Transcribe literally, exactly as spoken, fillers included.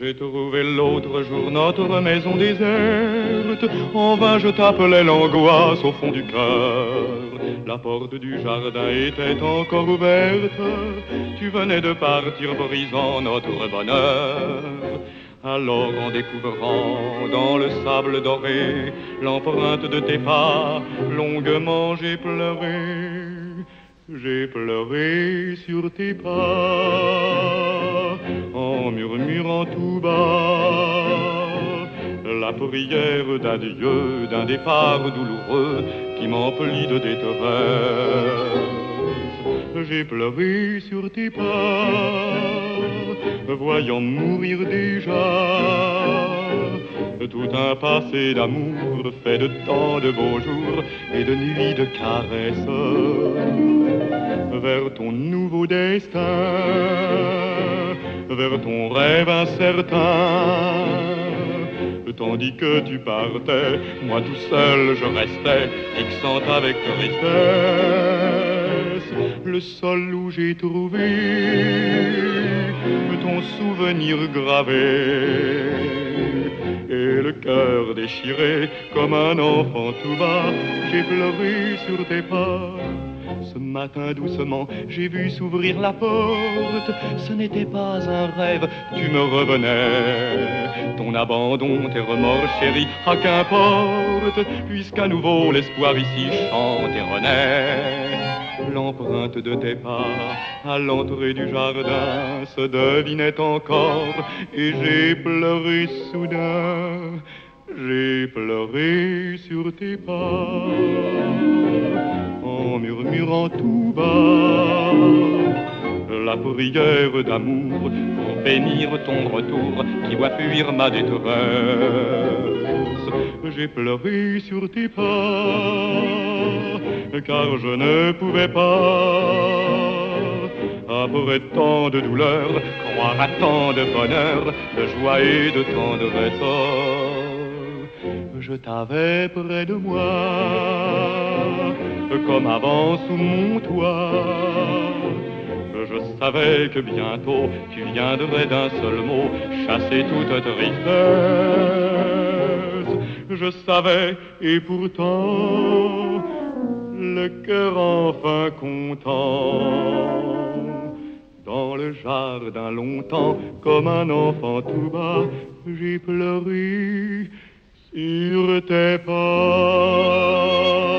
J'ai trouvé l'autre jour notre maison déserte. En vain je t'appelais l'angoisse au fond du cœur. La porte du jardin était encore ouverte. Tu venais de partir brisant notre bonheur. Alors en découvrant dans le sable doré l'empreinte de tes pas, longuement j'ai pleuré. J'ai pleuré sur tes pas, en murmurant tout bas la prière d'adieu, d'un départ douloureux qui m'emplit de détresse. J'ai pleuré sur tes pas, voyant mourir déjà tout un passé d'amour fait de tant de beaux jours et de nuits de caresses. Vers ton nouveau destin, vers ton rêve incertain. Tandis que tu partais, moi tout seul je restais, fixant avec tristesse le sol où j'ai trouvé ton souvenir gravé. Et le cœur déchiré comme un enfant tout bas, j'ai pleuré sur tes pas. Ce matin doucement, j'ai vu s'ouvrir la porte. Ce n'était pas un rêve, tu me revenais. Ton abandon, tes remords chéris, ah qu'importe, puisqu'à nouveau l'espoir ici chante et renaît. L'empreinte de tes pas à l'entrée du jardin se devinait encore, et j'ai pleuré soudain. J'ai pleuré sur tes pas, en murmurant tout bas la prière d'amour pour bénir ton retour qui doit fuir ma détresse. J'ai pleuré sur tes pas, car je ne pouvais pas, après tant de douleur, croire à tant de bonheur, de joie et de tendresse. Je t'avais près de moi, comme avant sous mon toit. Je savais que bientôt tu viendrais d'un seul mot chasser toute tristesse. Je savais et pourtant le cœur enfin content. Dans le jardin longtemps, comme un enfant tout bas, j'ai pleuré sur tes pas.